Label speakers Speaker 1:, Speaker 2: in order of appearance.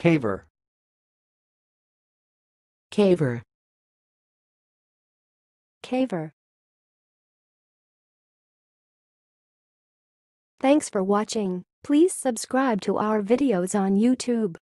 Speaker 1: Caver.
Speaker 2: Caver.
Speaker 3: Caver. Thanks for watching. Please subscribe to our videos on YouTube.